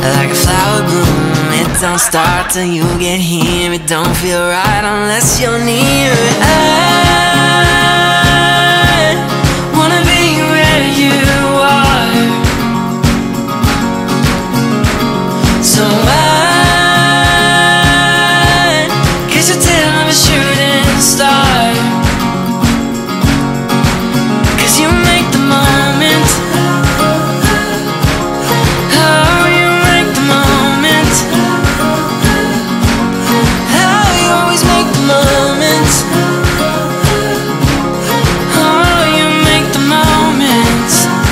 like a flower bloom. It don't start till you get here. It don't feel right unless you're near it. I wanna be where you are. So I kiss your tail of a shooting star. 'Cause you make the moment. Oh, you make the moment. Oh, you always make the moment. Oh, you make the moment.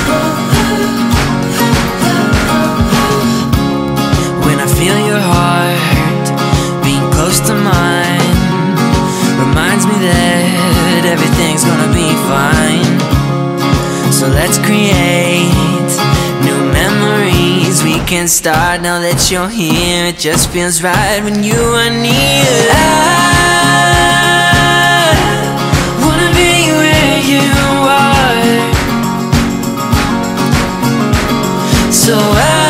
When I feel your heart being close to mine, reminds me that everything's gonna be fine. So let's create new memories. We can start now that you're here. It just feels right when you are near. I wanna be where you are. So